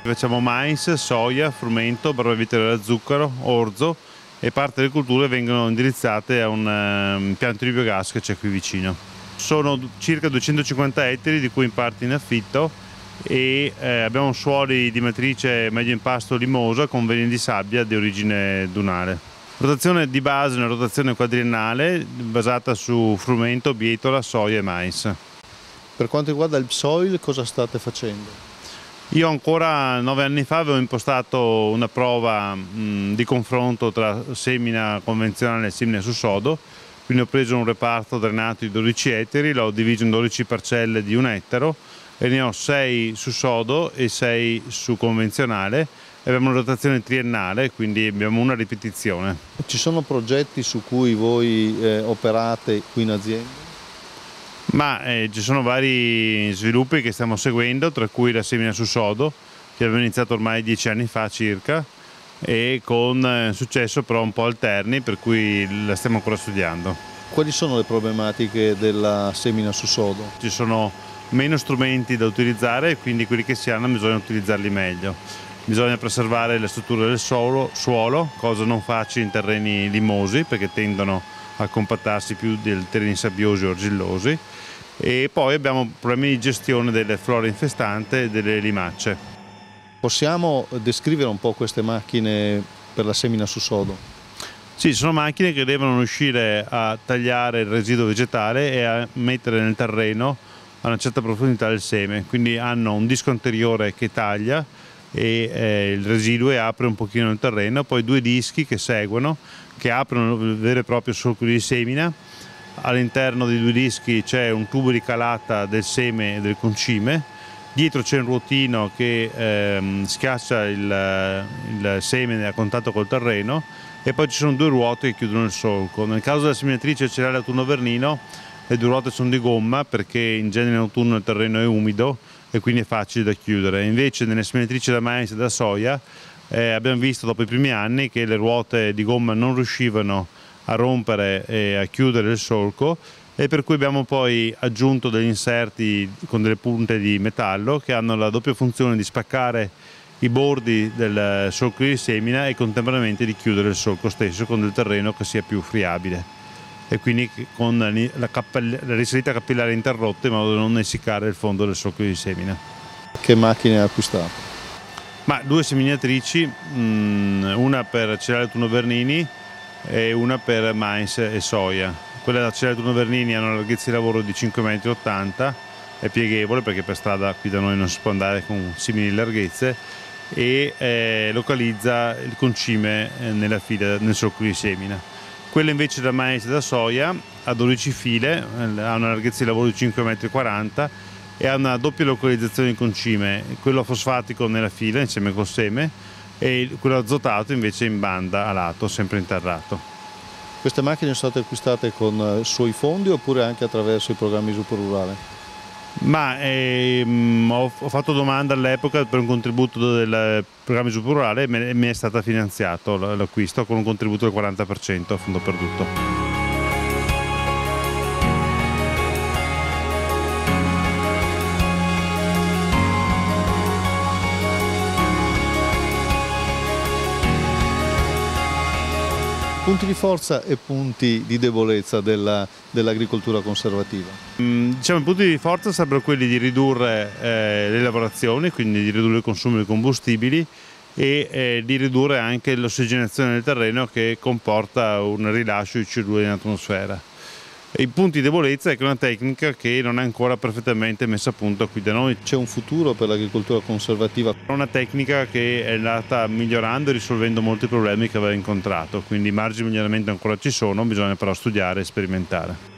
Facciamo mais, soia, frumento, barbabietola da zucchero, orzo, e parte delle culture vengono indirizzate a un impianto di biogas che c'è qui vicino. Sono circa 250 ettari, di cui in parte in affitto, e abbiamo suoli di matrice medio impasto limosa con veni di sabbia di origine dunale. Rotazione di base, una rotazione quadriennale basata su frumento, bietola, soia e mais. Per quanto riguarda il soil, cosa state facendo? Io ancora 9 anni fa avevo impostato una prova di confronto tra semina convenzionale e semina su sodo, quindi ho preso un reparto drenato di 12 ettari, l'ho diviso in 12 parcelle di 1 ettaro e ne ho 6 su sodo e 6 su convenzionale, e abbiamo una rotazione triennale, quindi abbiamo una ripetizione. Ci sono progetti su cui voi operate qui in azienda? Ma ci sono vari sviluppi che stiamo seguendo, tra cui la semina su sodo, che abbiamo iniziato ormai 10 anni fa circa, e con successo però un po' alterni, per cui la stiamo ancora studiando. Quali sono le problematiche della semina su sodo? Ci sono meno strumenti da utilizzare, quindi quelli che si hanno bisogna utilizzarli meglio. Bisogna preservare le strutture del suolo, cosa non facile in terreni limosi, perché tendono a compattarsi più dei terreni sabbiosi o argillosi, e poi abbiamo problemi di gestione delle flore infestanti e delle limacce. Possiamo descrivere un po' queste macchine per la semina su sodo? Sì, sono macchine che devono riuscire a tagliare il residuo vegetale e a mettere nel terreno a una certa profondità il seme, quindi hanno un disco anteriore che taglia e il residuo e apre un pochino il terreno, poi 2 dischi che seguono, che aprono il vero e proprio solco di semina. All'interno dei 2 dischi c'è un tubo di calata del seme e del concime, dietro c'è un ruotino che schiaccia il seme a contatto col terreno, e poi ci sono 2 ruote che chiudono il solco. Nel caso della seminatrice cereale autunno-vernino le 2 ruote sono di gomma, perché in genere in autunno il terreno è umido e quindi è facile da chiudere. Invece nelle seminatrici da mais e da soia abbiamo visto dopo i primi anni che le ruote di gomma non riuscivano a rompere e a chiudere il solco, e per cui abbiamo poi aggiunto degli inserti con delle punte di metallo che hanno la doppia funzione di spaccare i bordi del solco di semina e contemporaneamente di chiudere il solco stesso con del terreno che sia più friabile, e quindi con la risalita capillare interrotta in modo da non essiccare il fondo del solco di semina. Che macchine acquistate? Ma 2 seminatrici, una per cereali autunno-vernini e una per mais e soia. Quella da cereali autunno-vernini ha una larghezza di lavoro di 5,80 m, è pieghevole perché per strada qui da noi non si può andare con simili larghezze, e localizza il concime nella fila nel solco di semina. Quella invece da mais e da soia ha 12 file, ha una larghezza di lavoro di 5,40 m e ha una doppia localizzazione di concime, quello fosfatico nella fila insieme col seme e quello azotato invece in banda a lato, sempre interrato. Queste macchine sono state acquistate con suoi fondi oppure anche attraverso i programmi Sviluppo Rurale? Ma ho fatto domanda all'epoca per un contributo del programma di sviluppo rurale e mi è stato finanziato l'acquisto con un contributo del 40% a fondo perduto. Punti di forza e punti di debolezza dell'agricoltura conservativa? Diciamo, i punti di forza sarebbero quelli di ridurre le lavorazioni, quindi di ridurre il consumo di combustibili e di ridurre anche l'ossigenazione del terreno, che comporta un rilascio di CO2 in atmosfera. I punti di debolezza è che è una tecnica che non è ancora perfettamente messa a punto qui da noi. C'è un futuro per l'agricoltura conservativa? È una tecnica che è andata migliorando e risolvendo molti problemi che aveva incontrato, quindi i margini di miglioramento ancora ci sono, bisogna però studiare e sperimentare.